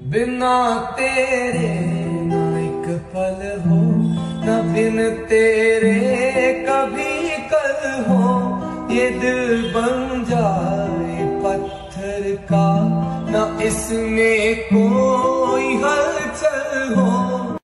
बिना तेरे ना एक पल हो, ना बिन तेरे कभी कल हो। ये दिल बन जाए पत्थर का, ना इसमें कोई हलचल हो।